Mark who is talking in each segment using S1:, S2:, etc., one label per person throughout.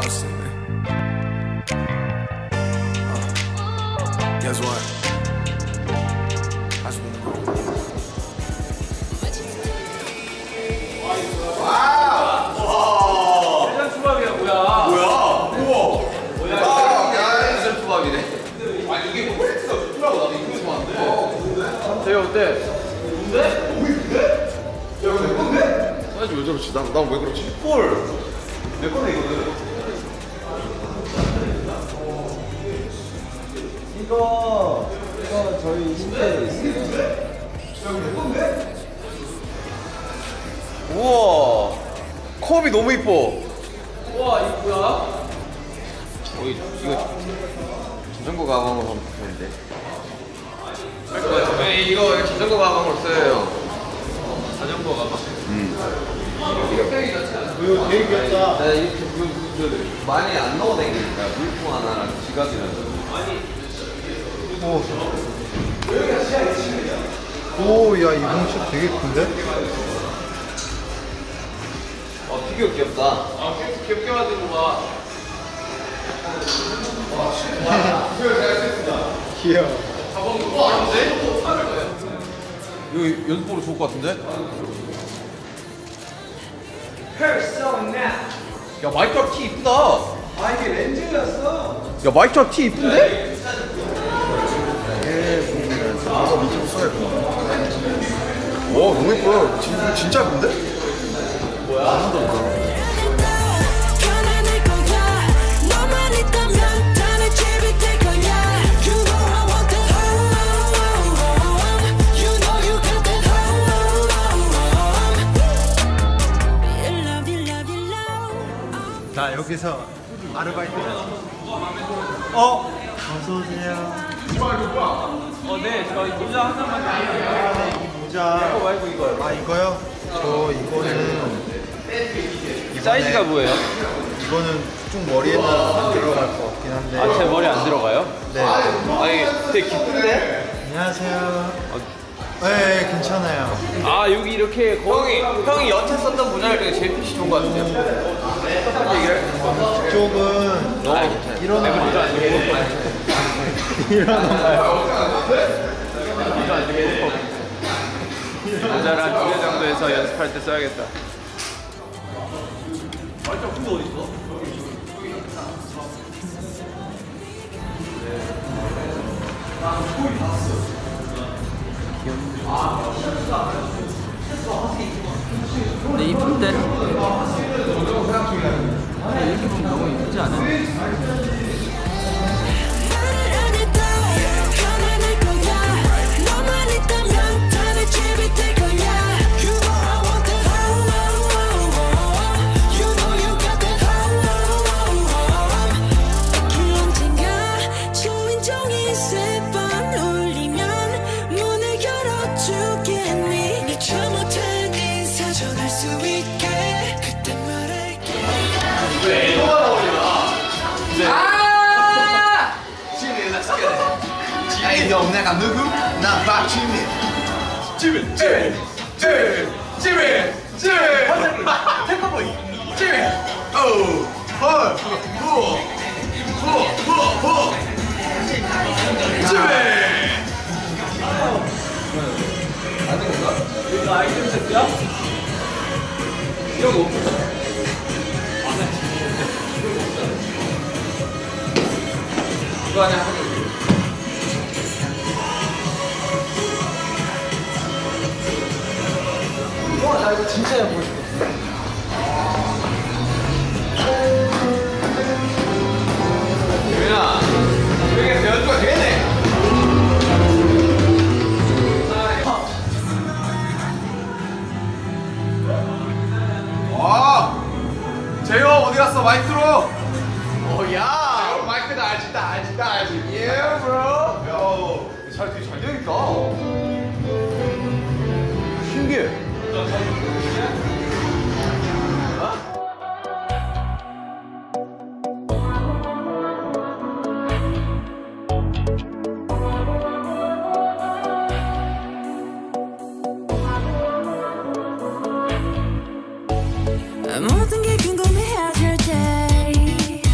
S1: house in there. Guess what? I just wanna go.
S2: 와우! 해장 초밥이야 뭐야?
S3: 뭐야? 우와!
S2: 뭐야?
S3: 야, 해장 초밥이네. 아, 이게 퀄리티가 좋더라고. 나도 이거 좋아하는데.
S2: 제이 어때?
S3: 뭔데? 너무 이쁜데? 야, 이거 내 건데? 사이즈 왜 저렇지? 난 왜 그렇지? 헐! 내 건데, 이거는?
S4: 이거 저희 신대에 있어요.
S3: 우와! 컵이 너무 이뻐.
S2: 우와 이거 뭐야?
S3: 이거 자전거 가방으로 하면 좋겠는데? 네, 이거 자전거 가방으로 써요.
S2: 자전거 가방.
S4: 이거 되게 귀엽다.
S3: 네, 이렇게 많이 안 넣어 다니니까 물품 하나랑 지갑이랑.
S4: 오, 야, 이 뭉치 되게 큰데?
S3: 피규어 귀엽다.
S2: 귀엽게 만든 거 봐.
S4: 귀여워.
S3: 이거 연습으로 좋을 것 같은데? 야, 마이크업 티 이쁘다.
S4: 아, 이게 렌즈였어.
S3: 야, 마이크업 티 이쁜데? 오, 너무 이뻐요. 진짜 예쁜데?
S4: 자, 여기서 아르바이트. 어서오세요.
S2: 네, 저희 모자 하나만 드릴게요.
S4: 이 모자.
S2: 이거 말고 이거요.
S4: 아, 이거요? 이거는.
S2: 사이즈가 뭐예요?
S4: 이거는 좀 머리에는 안 들어갈 것 같긴 한데.
S2: 아, 제 머리 안 들어가요?
S4: 네.
S2: 아니, 되게 기쁜데?
S4: 안녕하세요. 네, 괜찮아요.
S2: 아, 여기 이렇게
S3: 형이 여태 썼던 모자를 중에 제일 핏이 좋은 것 같은데요?
S4: 이쪽은 일어나요.
S2: 모자를 한 2개 정도에서 연습할 때 써야겠다. 근데 이쁠 때 이렇게 보면 너무 이쁘지 않아요?
S3: 형, 내가 누구? 난 박지민. 지민. 탱커보이. 지민. 지민.
S2: 이거 아이템 세트야? 이런 거 없어.
S3: 이거 아니야?
S4: 나 이거 진짜 해보고 싶어.
S3: 유민아, 여기서 연주가 되겠네. 재호 어디 갔어? 마이크 들어. 야, 마이크다 알지. Yeah, bro. 야, 되게 잘 되겠다. 신기해.
S5: 모든 게 궁금해질 때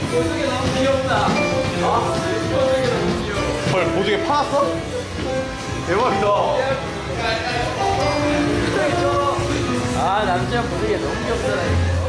S3: 헐, 보조개 파놨어? 대박이다.
S2: 아 남자 보기에 너무 귀엽잖아.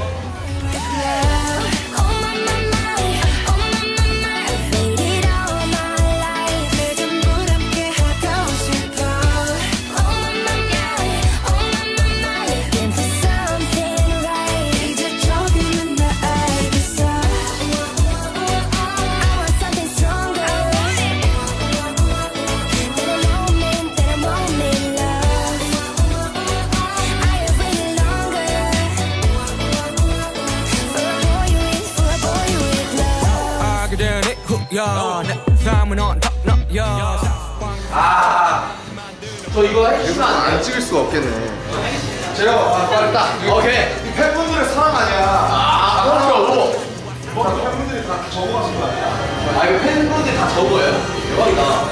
S3: 저 이거 해주시면
S4: 안 찍을 수가 없겠네.
S3: 제가 빨리 딱. 오케이. 이 팬분들의 사랑 아니야. 그렇죠. 팬분들이 다 적어가신 거 아니야? 아, 이거 팬분들이 다 적어요? 대박이다.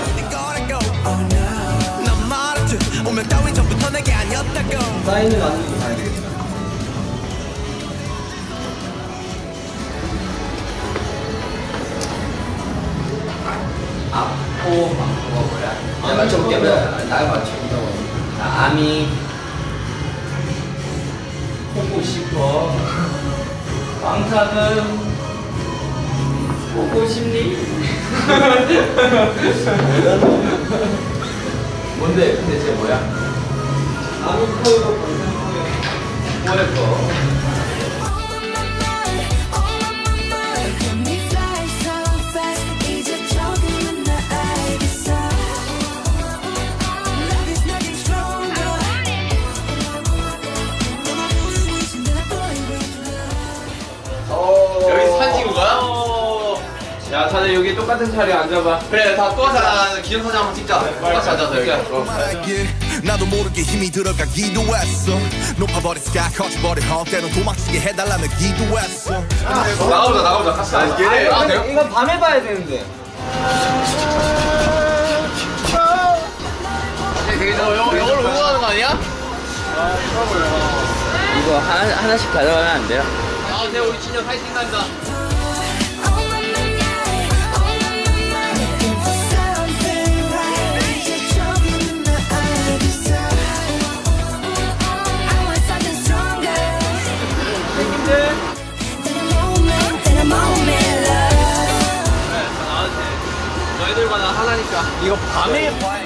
S4: 사인을 안 주고 가야 되겠다.
S2: 앞코 방코가 뭐야? 내가 맞춰볼게. 나 맞춰본다고. 아미 보고 싶어. 왕탁은 보고 싶니? 뭔데? 근데 쟤 뭐야? 아미 코이고 뭐야 거?
S3: 여기 사진 찍은 거야?
S2: 야, 다들 여기 똑같은 자리에 앉아봐.
S3: 그래, 다 똑같이 기념사진 한번 찍자. 똑같이 앉아서 여기.
S5: 나도 모르게 힘이 들어가기도 했어. 높아버린 스카 커져버린 헛 때론 도망치게 해달라며 기도했어.
S3: 나가보자. 같이 나가자.
S2: 이건 밤에 봐야 되는데.
S3: 이걸 응원하는 거 아니야?
S2: 이거 하나씩 가져가면 안 돼요?
S3: 아, 네, 우리 진영 파이팅 한다. 너희들마다 하나니까.
S2: 이거 밤에 봐야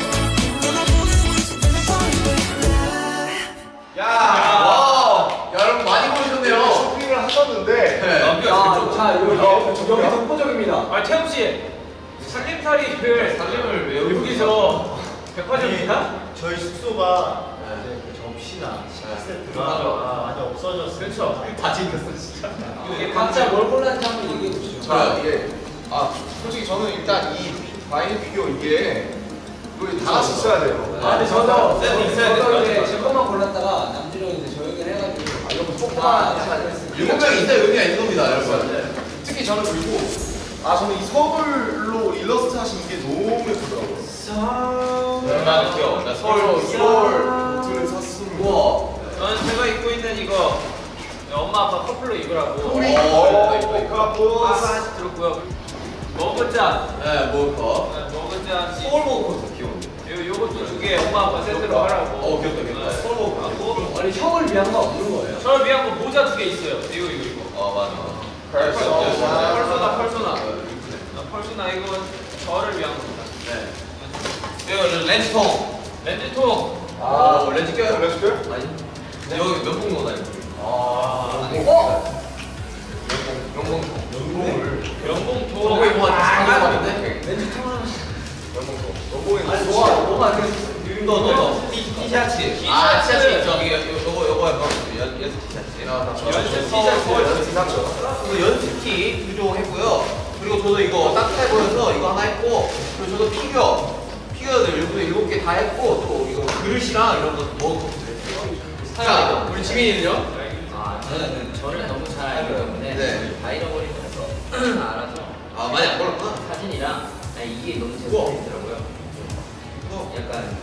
S3: 와, 여러분 많이 보셨네요.
S4: 쇼핑을 하셨는데.
S2: 자, 여기 독보적입니다.
S6: 아, 태웅 씨, 살림살이를 왜 여기서 백화점이야?
S4: 저희 숙소가 이제 그 접시나 식기 세트가 많이 없어졌어요.
S6: 그렇죠.
S3: 다 챙겼어, 진짜.
S6: 이게
S2: 각자 뭘 골랐는지 한번 얘기해 보시죠.
S3: 자, 이게 솔직히 저는 일단 이 바이닐 피규어 이게 이거 다 같이 있어야 돼요.
S2: 근데 저도
S3: 있어야
S2: 이제 제 것만 골랐다가 남준이 이제 저 얘기를 해가지고 이런 조그만
S3: 일곱 명이 있다 의미가 있는 겁니다, 여러분. 특히 저는 그리고 저는 이 서울로 일러스트 하신 게 너무 예쁘더라고요. 얼마나 귀여워. 나 서울 노트를 샀습니다. 우와.
S6: 저는 제가 입고 있는 이거 엄마 아빠 커플로 입으라고. 하나씩 들었고요. 머그잔.
S3: 네, 뭐
S6: 머그잔.
S3: 서울 먹어도 귀여운데.
S6: 요것도 두 개 엄마 아빠 세트로 하라고.
S3: 귀엽다. 서울 먹고.
S2: 아니 형을 위한 거 없는 거예요?
S6: 저를 위한 거 모자 두 개 있어요. 이거.
S3: 맞아.
S6: 펄소나. 펄소나 이건 저를 위한 겁니다.
S3: 네. 이거 렌즈통.
S6: 렌즈통.
S3: 렌즈 껴요? 렌즈 껴요? 아니. 여기 면봉 넣어놔
S6: 연봉통.
S3: 거기 뭐 작은데?
S2: 아니 뭐가 안 돼?
S3: 너 티셔츠. 티셔츠 있죠. 요거 연습 티셔츠.
S6: 연습 티셔츠.
S3: 이거 연습 티 구조했고요. 그리고 저도 이거 따뜻해 보여서 이거 하나 했고, 그리고 저도 피규어들 7개 다 했고, 또 이거 그릇이랑 이런 거 넣었거든요. 자, 우리 지민이는요?
S7: 저를 너무 잘 알기 때문에
S3: 네.
S7: 다 잃어버리면서 알아서
S3: 많이 안 걸었구나.
S7: 사진이랑 이게 너무 재밌더라고요. 약간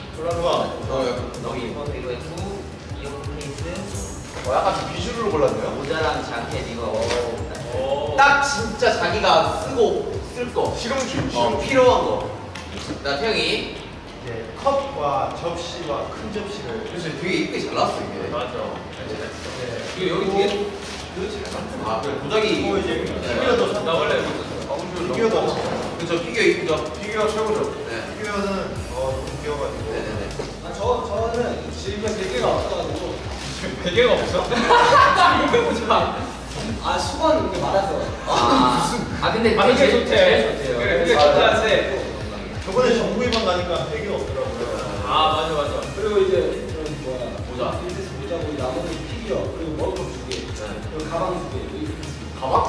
S7: 여기 이거 했고 이어폰 케이스
S3: 약간 좀 비주얼로 골랐네요.
S7: 모자랑 자켓 이거
S3: 딱 진짜 자기가 쓸 거.
S1: 실용주의.
S3: 필요한 거. 나 태영이.
S4: 이제 컵과 접시와 큰 접시를.
S3: 그래서 되게 이쁘게 잘 나왔어 이게.
S6: 맞아.
S3: 그리고 여기 뒤에 그잘 나왔어. 아 그래 도자기.
S4: 그리고 이제 피규어도
S6: 나 원래 이거 있었어.
S4: 피규어도
S3: 그쵸 피규어 이쁘죠.
S1: 피규어 최고죠.
S3: 네.
S4: 피규어는 너무 귀여워가지고.
S3: 네네네.
S2: 저는 집에 베개가 없어가지고
S6: 베개가 없어? 이거 보지 마.
S2: 수건 이렇게 많아서
S7: 근데
S6: 아,
S7: 되게
S6: 그게 좋대.
S7: 좋대요.
S6: 그게 좋다는데.
S4: 저번에 정부이방 가니까 베개가 없더라고요.
S6: 아, 맞아.
S2: 그리고 이제 그런 뭐야
S3: 모자.
S2: 빌드에서 모자고 나머지 피규어 그리고 먹을 거 2개 그리고 가방 2개 이렇게
S3: 가방?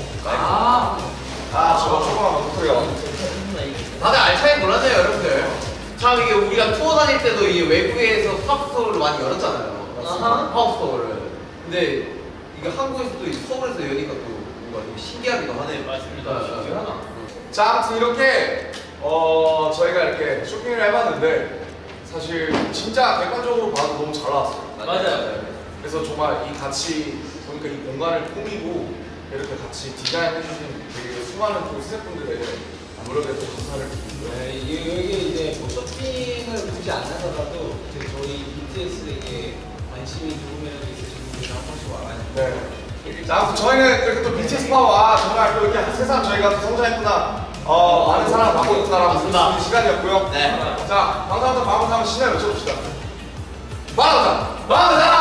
S1: 저거 목소리가.
S3: 다들 알차게 몰랐네요 여러분들. 참 이게 우리가 투어 다닐 때도 이 외부에서 팝스토어를 많이 열었잖아요. 팝스토어를. 근데 이게 한국에서도 서울에서 여니까 또 뭔가 되게 신기하기도 하네.
S6: 맞습니다.
S3: 신기하다.
S1: 자, 아무튼 이렇게 저희가 이렇게 쇼핑을 해봤는데 사실 진짜 객관적으로 봐도 너무 잘 나왔어요.
S6: 맞아요.
S1: 그래서 정말 이 같이 보니까 이 공간을 꾸미고 이렇게 같이 디자인해주신 되게 수많은 그 스태프분들의 노력에 또 감사를 드리고요.
S2: 네, 여기 이제 뭐 쇼핑을 굳이 안 하더라도 이제 저희 BTS에게 관심이 조금이라도 있으신 분들 한 번씩 와가지고
S1: 네. 자, 아무튼 저희는 이렇게 또 BTS 파워와 정말 또 이렇게 세상 저희가 또 성장했구나, 많은 사랑을 받고 있구나라고 느끼는 시간이었고요.
S3: 네.
S1: 자, 방송부터 마무리 한번 신나게 외쳐봅시다. 마라자! 마라자!